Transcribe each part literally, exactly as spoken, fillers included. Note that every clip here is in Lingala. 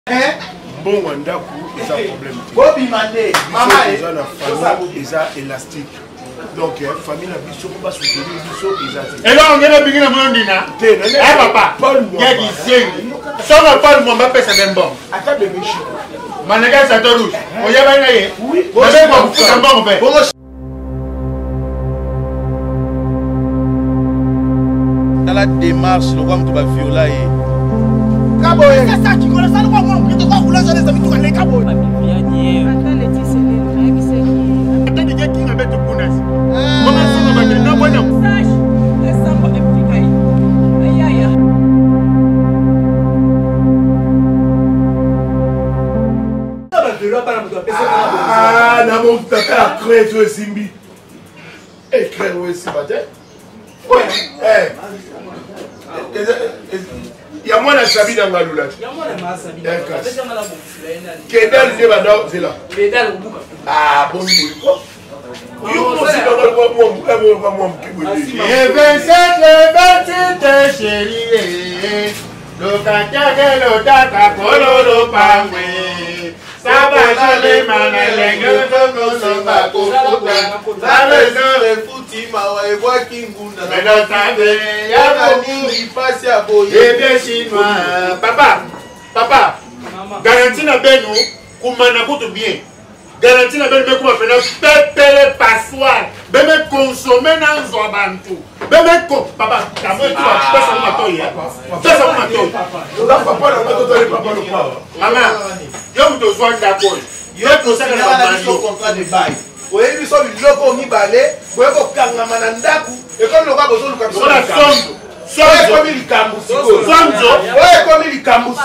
Bon, Wanda, il y a un problème. Bobby Mandé, maman, il y a une famille élastique. Donc, la famille n'a pas soutenir, pas soutenir. Et là, on est bien dans le dîner. Eh, papa, il y a des signes. Si on n'a pas le moment, c'est même bon. Attends, le méchant. Managa, ça te rouge. On y a bien allé. Oui, bon, c'est bon, c'est bon. Dans la démarche, le roi m'a violé. C'est ça qui connaît ça, le roi m'a dit que vous l'avez jamais vu tout les cabots. Attends, les dix, c'est les attends, les gars qui m'appellent de Pounas. Comment ça va bien? Non, bon, sage, laisse-moi expliquer. Aïe, aïe. Ah, non, mon tata a créé tout le Simbi. Et créé aussi, matin. Ouais, eh. Il y a moins de sabi dans la loulette. Il y a moins de sabi dans la loulette. Kedal, c'est là. C'est là. Kedal, ah, bon, il vingt-sept, le vingt-huit, chérie. Le cantaque, le tata, le pangoué. Ça va jouer, manalègue, le gosse, ma cocotte. Ça va jouer, fouti, ma voix qui moune. Mais dans ta vie, il y a beaucoup, il passe à boyer. Et bien chinois. Papa, papa, garantie n'a pas nous, qu'on m'en a coûté bien. Garantie n'a pas nous, qu'on m'a fait pépé passoire. Bébé consommer dans un bantou. Bébé ko, papa, t'as vu, tu vas faire ça pour ma toile. Fais ça pour ma toile. Papa, papa, papa, maman, je vous dois d'accord. Je vous dois un contrat de bail. Vous avez vu ça, le logo mi balé, vous avez vu kanga manandaku, et comme le roi besoin de comme ça. Sonjo, comme il camboussi. Sonjo, ouais, comme il camboussi.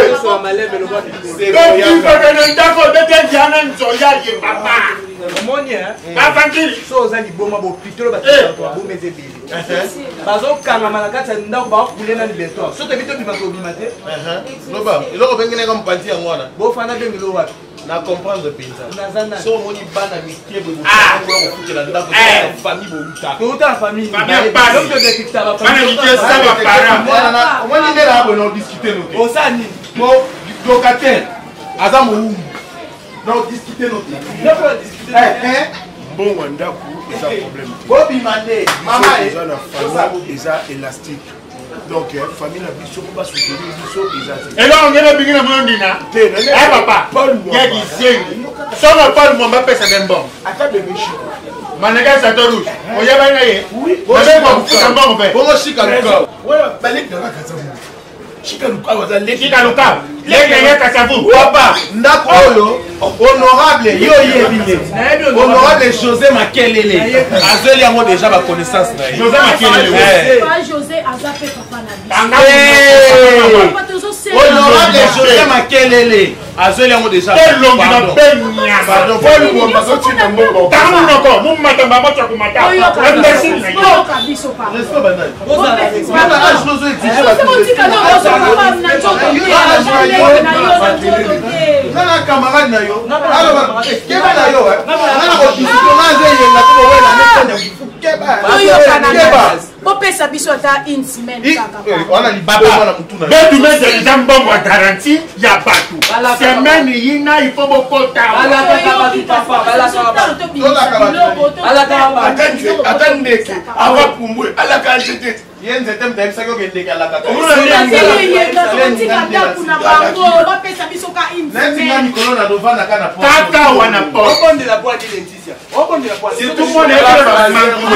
C'est bon. Donc il faut que nous d'accord de dire qu'il y a un soya qui est papa. Monia, avantille. Chose à l'iboma bo pitolo ba twa bo meze bili. Bazo kanga malaka tanda ba kule na libeto. So te bito bima ko bima te. Eh. Loba, eloko bengene comme panti ya ngwana. Bo fana be milo wapi. Na comprendre penza. Nazana. So moni bana mikie bo ko ko fukela ndako ya famille bo luta. Ko ta famille. Famille pas. Donc de kitaba. Bana mikie ça va parent. Moni ndela abo no discuter no. Osani. Mo locataire. Azamu wu. Non discuter no. Eh eh. Bon, Wanda, il y a un problème. Bobby Mandé, maman, il y a une famille élastique. Donc, la famille n'a pas soutenir, et là, on est bien dans le dîner. Eh, papa, il y a des signes. Si on n'a pas le moment, c'est même bon. Attends, le méchant. Managa, ça te rouge. On y a bien allé. Oui, bon, c'est bon, c'est bon. Bon, chic à l'école. Ouais, balèque dans la casa. Chikaluka wazaleki Chikaluka leke kasavu papa ndako oyo honorable yo yebile honorable José Makelele azeli yango déjà ba connaissance na ye José Makelele pas José azape papa na honorable José Makelele azeli yango déjà longi na penya pardon polu mo bazoti na mbongo tamu noko mu matamba mocha kumata imbécile na yo kabiso pa respect banal baba age nozo exige nana camarade na yo alors keba na yo nana ko disconaze yenga to wela ne keba oyo kana bopesa biso ata une semaine kaka wana libaba na mutuna betu meze njambo wa garantie ya batu semaine yina il faut bokota ala kaka papa ala kaka attendez que ava pumbwe ala ka jete yenze tem dem sako kende kala kaka kaka wana po okonde la boîte d'identité okonde la boîte c'est tout monde est là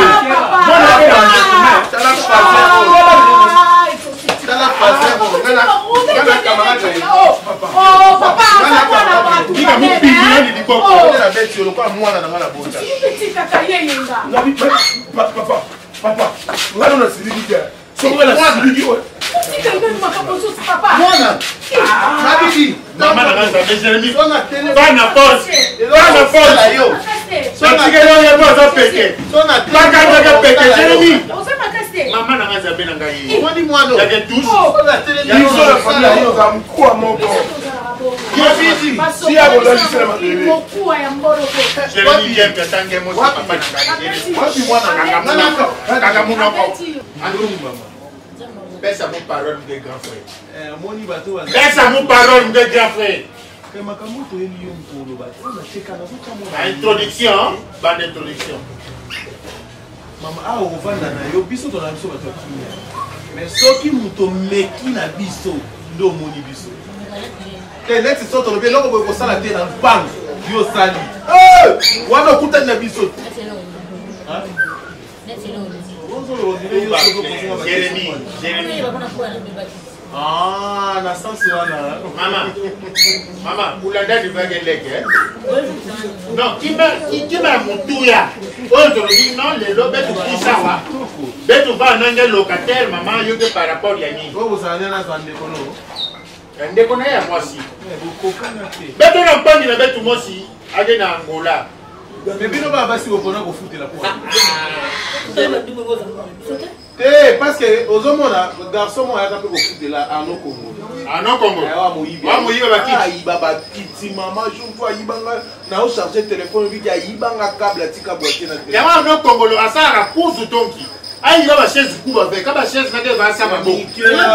papa, là on a suivi qui est. Sur la suivi qui est. Papa. Habibi. Maman n'a pas de Jérémy. On a télé. Pas na pause. Pas na pause là yo. Ça dit que non, il y a pas de pété. On a télé. Pas qu'à pété Jérémy. On s'est pas testé. Maman n'a pas de benangaï. On dit moi non. Il y a des touches. On a télé. Il y a une seule famille là yo comme quoi mon corps. Qui est busy. Si à vous donner c'est ma bébé. Jérémy vient que tangue moi papa n'a pas. Moi je suis moi na kaka. Kaka mon encore. Andou maman. Pèse à mon parole, mon grand frère. Moni bateau. Pèse à mon parole, mon grand frère. Introduction, bande d'introduction. Maman, ah, on va dans yo biso dans la biso bateau. Mais ce qui muto meki na biso, ndo moni biso. Et là, c'est sorti le bien, là, on va la tête dans le pan. Yo sali. Eh! On va écouter na biso. Hein? Jérémy, Jérémy. Ah, na sens là. Maman, maman, pour la date du vague leg, non, qui m'a qui m'a moutouya. Aujourd'hui, non, les lobes tout qui ça va. Bête va en locataire, maman, yo que par rapport à Yanni. Vous allez dans un décono. Un décono à moi aussi. Bête on pas ni la bête moi aussi, aller dans Angola. Mais bien on va passer au ponant pour foutre la poire. Eh, parce que aux hommes là, le garçon moi a tapé au foot de là à nos Congo. À nos Congo. Ah moi ah moi iba ah iba ba kiti maman je vois ibanga na o charger téléphone vite ya ibanga câble tika boîtier na téléphone. Ya wa no Congo lo asara pousse tonki. Ah il va ba chaise coupe avec ka ba chaise na ke va sa ba bo.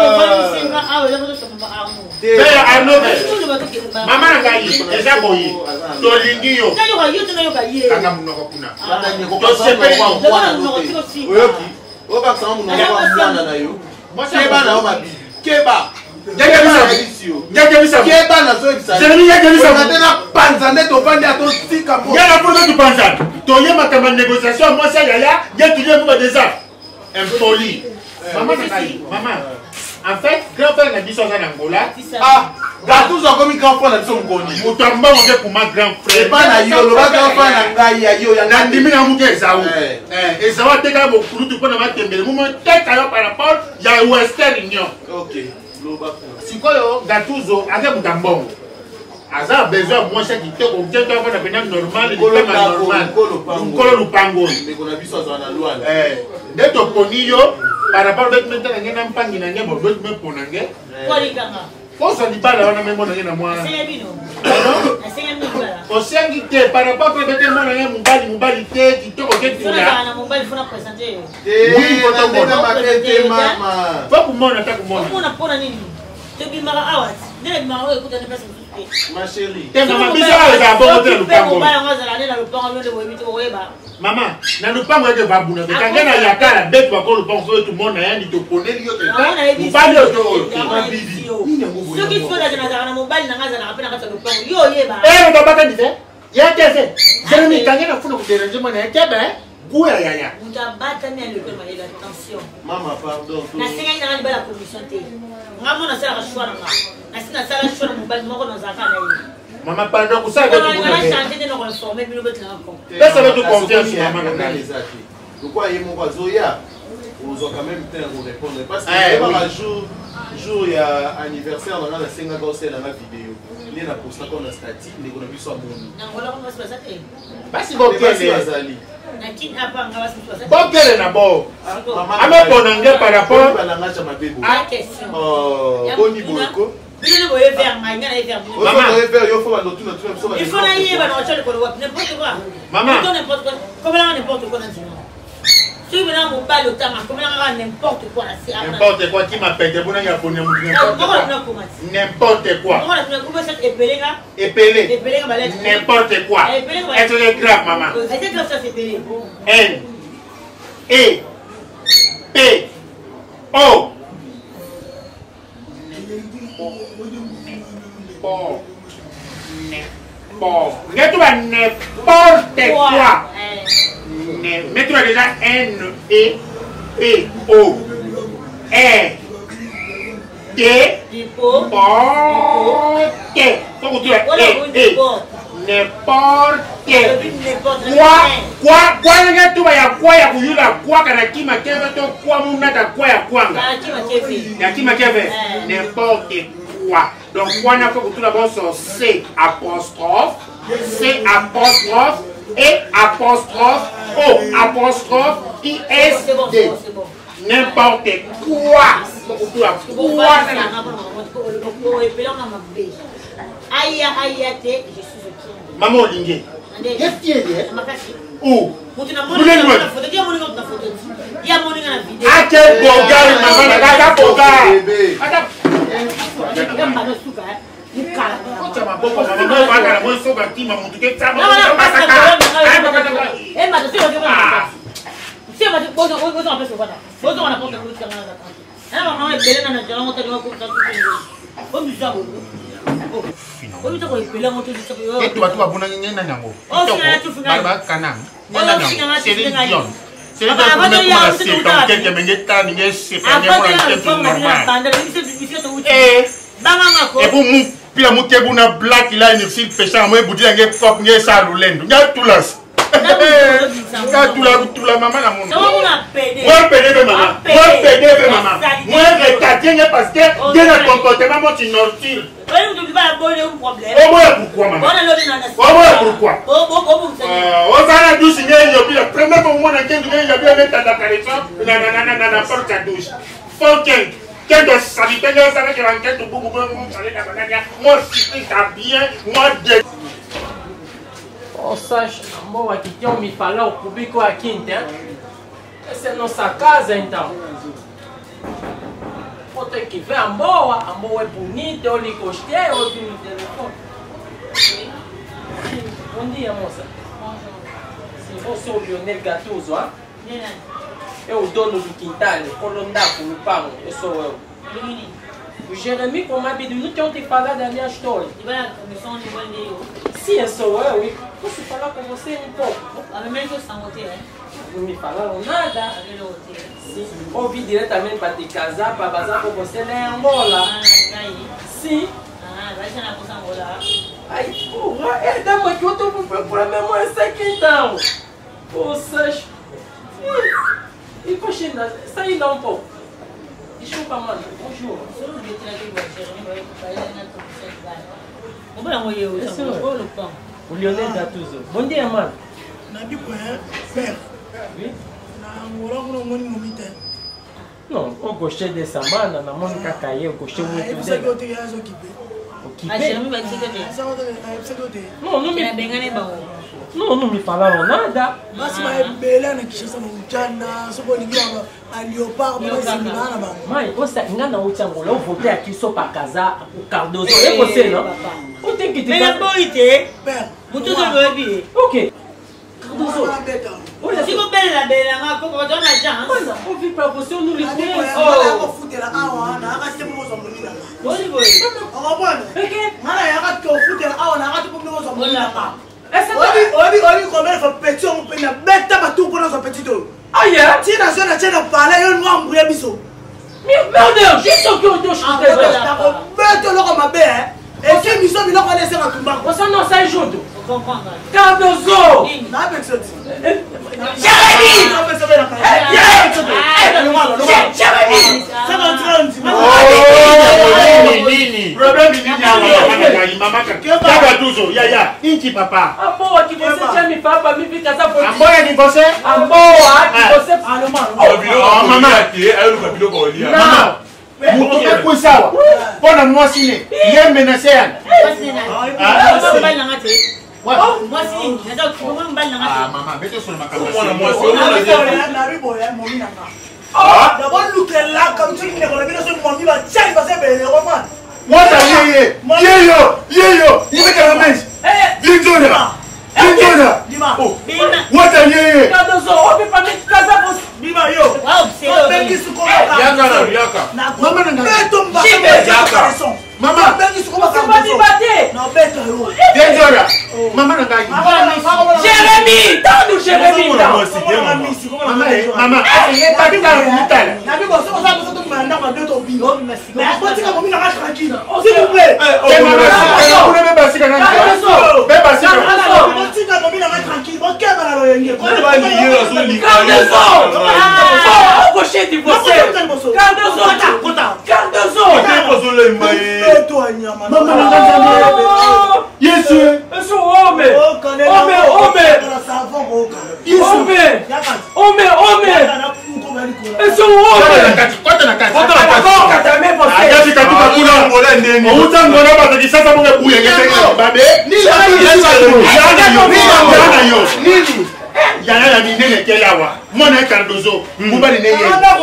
Be Arnaud. Maman ngai eza boyi. To lingi yo. Kanga munoko kuna. To sepeli yo. Oyoki. O ba sa munoko mwana na yo. Keba na o mabi. Keba. Keba bisa. Keba na so bisa. Jérémy ya bisa. On a tena panza neto vandi ato tika mo. Ya na poto tu panza. To ye makama négociation moi ça yaya, ya tu ye pour des arts. Impoli. Maman ngai, maman. En fait, grand frère na biso za na Angola. Ah, gâteau zo comme grand frère na biso ngoni. Mutamba on pour ma grand frère. Pas na yo, lo ba grand frère na ngai ya yo ya na ndimi na muke ezao. Eh, ezao teka bo kulutu pona matembele. Mumo teka yo par rapport ya Western Union. OK. Lo ba ko. Sikoyo gatuzo ake mutambongo. Aza besoin moi ça qui te contient toi na pena normal, il est normal. Nkolo lupango. Mais qu'on a vu ça na loi. Eh, deto koniyo par rapport à maintenant ngena mpangi na ngebo bot me ponange. Kolikanga. Fosa di bala wana memo na ngena mwa. Senga bino. Senga bino bala. Osengi te par rapport à bete mo na ngena mubali mubali te kitoko ke tula. Na mobile fona présenter. Eh, oui, foto mona makete mama. Fa kumona ta kumona. Kumona pona nini? Te bimara awat. Nele bimara we kuta ne pesa. Ma chérie. Te mama biso ala ba bongo te lupango. Mama, na lupango eke va buna. Te kangena ya kala betu ba ko lupango fo tu mona yani to poneli yo te. Mubali yo to. Bibi. Soki fola jana na mobile na ngaza na apena kata lupango. Yo yeba. Eh, ndo baka ni te. Ya kese. Jérémy kangena funa ku déranger mona ya kebe. Kuya ya ya. Mutabata ni le tema ya attention. Mama pardon. Na senga ina ngani bala commission te. Ngamo na sala shwa na. Na sina sala shwa na mobile moko na zaka na yi. Mama pardon ku sa betu kuna. kuna. Na changer de no reformer bino betu na ko. Pesa betu confiance mama na ngani. Pourquoi il m'a zoya? On doit quand même faire répondre parce que le jour jour il y a anniversaire dans la senga gosse dans la vidéo. Il y a posta qu'on a statique mais qu'on a vu ça mon. Na ngola ko basi basate. Basi ko kele. Na kin apa nga basi basate. Ko kele na bo. Ama ponange par rapport à la ngacha mabebo. Ah question. Oh, boni boyko. Bino boye vers nga ngana vers. Maman, on va faire yo faut dans tout notre tout. Il faut na yeba na ochole ko n'importe quoi. Maman, n'importe quoi. Comment n'importe quoi dans si vous avez un mobile au temps, comment n'importe quoi. N'importe quoi qui m'appelle, vous n'avez pas n'importe quoi. N'importe quoi. Épelé. N'importe quoi. Être grave, maman. N. E. P. O. Bon. Bon. N'importe quoi. Mettons déjà N, E, P, O, R, D, porte. Faut que tu aies E, n'importe quoi. Quoi, quoi, tu vas y avoir quoi, ya kuyula quoi, kana kima keve to quoi, munata quoi ya kwanga. Ya kima keve, n'importe quoi. Donc, quoi n'a pas que tout d'abord sur C apostrophe, C apostrophe. Et apostrophe O apostrophe I S D. N'importe quoi. Quoi. Maman Olingue. Qu'est-ce qui est? Où? Mutu na moni na photo. Qui a moni na photo? Il y a moni na vidéo. Ah quel bogar maman na kaka bogar. Ata. Ya mbano suka. Mukala. Kocha maboko maman mo baka mo soka tima mutu ke tsama. Non non, pas ça. Eh ma tu sais que moi. Si ma tu pose on on appelle ça quoi? Pose on appelle le truc là. Ah maman est belle na jala monter ko ko ko. Comme ça bon. Oh, tu vois, il est là, on te dit ça. Et toi, tu vas bonne ngena nyango. Oh, c'est tu fais. Barba kanang. Ngena nyango. C'est des gens. C'est des gens qui me connaissent donc quelqu'un me ta ninge c'est pas normal. Eh, banga ko. Et pour mu pila mu ke buna black là une fille pêcheur moi budi nge cop nge sa lulendo. Nga tulas. Nga tula tula maman na mon. Moi pédé de maman. Moi pédé de maman. Moi retardé parce que il a comportement mon inortile. Oui, vous ne pas aborder un problème. Oh, moi, pourquoi, maman? Oh, moi, pourquoi? Oh, oh, oh, vous oh, ça a douche, il y a le premier moment dans lequel il y a bien mettre la caressance, il y a la porte à douche. Faut qu'un, qu'un de saliter, il y a ça qui va enquête, beaucoup, beaucoup, moi, si ça bien, moi, de. On sache, moi, qui ont mis par là au public à Quinte, c'est dans sa case, então. Ote que vem a boa, a boa é bonita, eu lhe gostei, eu vi no telefone. Bom dia, moça. Se você é o Lionel Gattuso, hein? É o dono do quintal, Colondaco, no pão, eu sou eu. O Jeremy, como habitude, não tem onde falar da minha história. Sim, eu sou eu, e posso falar com você um pouco? Não me falaram nada. Sim. Ouvi diretamente para te casar, para bazar com você lá em Angola. Sim. Ah, vai ser na bolsa Angola. Ai, porra, é da mãe que eu estou procurando minha mãe, essa aqui então. Poças. E coxina, sai lá um pouco. Desculpa, mano. Bonjour. O Lionel Gattuso. Bom dia, mano. Nabi quoi, père? Oui? Non, eu gostei dessa mana, na Mônica Caia, eu gostei muito dela. Não, não me... Não, não me falaram nada. Mas mãe, você engana o Angola, eu voltei aqui só para casar o Cardoso. É você, não? Eu tenho que te dar... Ok. Cardoso. Olha, se você bela bela, mas como você não já? Olha, eu vim para você, eu não lhe conheço. Oi, oi. Obi obi combien de petits on peut na bête ba tout pour nos petits dos. Ah yeah. Si na zone tient de parler yo nous embrouiller biso. Meu Deus, juste que eu tô chutando. Bête lo comme bé hein. Et que biso bi lo connaître na tumba. Você não sai junto. Comprendre. Cardoso. Na ben ça. Jeremy. Jeremy. Ça va entrer. Oh, nini. Problème nini ya mama kaka. Kaka tuzo, ya ya. Inki papa. Amboa que você já me fala para mim ficar essa porra. Amboa que você? Amboa que você fala, mano. Oh, mama aqui, é o cabelo com ele. Não. Mutu é por sawa. Pona moi sine. Ye menacé. Ah, você vai na ngate. Oh, moi sine. Nada que vamos vai na ngate. Ah, mama, vete sur ma cabeça. Pona moi sine. Na bi boya mo mi na ka. Ah, d'abord look là comme tu ne connais pas ce monde il va tirer parce que ben roman. Moi ça y est. Ye yo, ye yo. Il veut que la messe. Eh, Dindona. Dindona. Dima. Moi ça y est. Cardoso, ouve para mim casar com Dima yo. Wow, c'est ben qui se connaît. Yaka na yaka. Mama na Mais tombe pas. Yaka. Mama, ben qui se connaît. Você vai me bater. Non, bête yo. Dindona. Mama na ngai. Jeremy, tá no Jeremy então. Mama, mama, tá de cara bonita. Na bi você você você tu manda com bête au bino. Mais pode que moi na rache tranquille. S'il vous plaît. Eh, mama, vous ne me passez kana. Be passez. Tu n'as pas mis la main tranquille. OK, para lo yenge. Cardoso. Ah, eu gostei de você. Cardoso. Cardoso. Mama na ngai. Yesu. Eu sou homem. Homem, homem. Homem. Homem, homem. Eu sou homem. Conta na casa. Conta na casa também você. Aí fica tudo aquilo ngora ndenge. Uta ngora ba de sasa munge buye ngeke babe. Ni nini? Yana ya minene kelawa. Mona Cardozo. Mubali ne ye.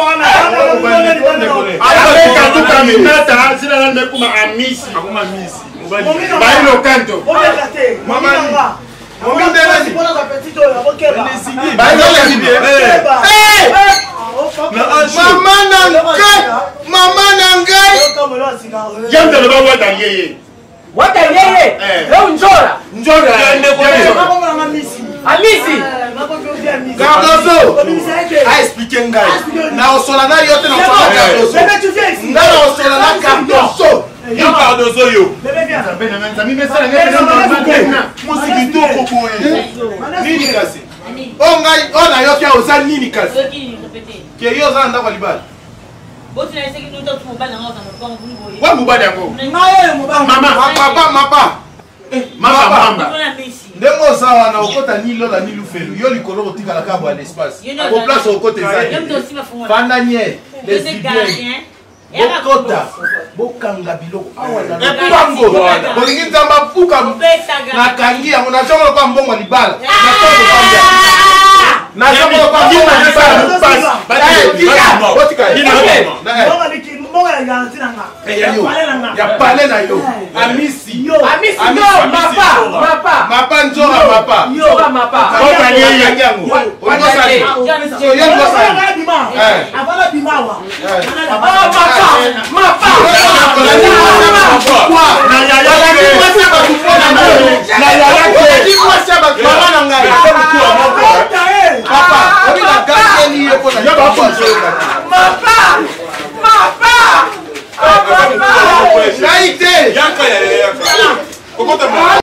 Ala ka tuka minata sila na mekuma amisi. Akuma misi. Mubali. Bailo kanto. Mama. Mama ndela ni. Bailo ya bibi. Eh! Mama nangai. Mama nangai. Jambe lo ba wata yeye. Wata yeye. Leo njora. Njora. Amisi. Cardozo. A expliquer ngai. Na osola na yote na osola Cardozo. Na osola na Cardozo. Yo Cardozo yo. Musiki to koboye. Nini kasi? Onga ona yoki oza nini kasi? Ke yo za ndako libala. Boti na iseki nuto tumubana ngao za mkongo bungo. Wa mubada yako. Mama, papa, mapa. Mama mama. Ndemo sawa na okota nilo la nilu felu. Yo likolo otika la kabo à l'espace. Au place okote zaki. Fanda nye. Les biens. Bokota. Bokanga biloko. Awa na. Epango. Bolingi nzamba puka. Na kangi yango na chongo kwa mbongo libala. Na chongo kwa mbia. Na chongo kwa mbongo libala. Botika. Mbongo ya garanti nanga. Ya pale na yo. Amisi. Amisi no, mapa, mapa. Mapa njora mapa. Njora mapa. Opa yeye yangu. Onosa ni. So yo ngosa ni. Eh. Abala bimawa. Eh. Ah, mapa. Mapa. Na ya ya ni mwasa ba kufona na. Na ya ya ni mwasa ba mama na ngai. Papa, oni na gasi ni yepo na yo ba kwa njora. Mapa. Mapa. Naite. Yaka ya yaka. Kokota mama.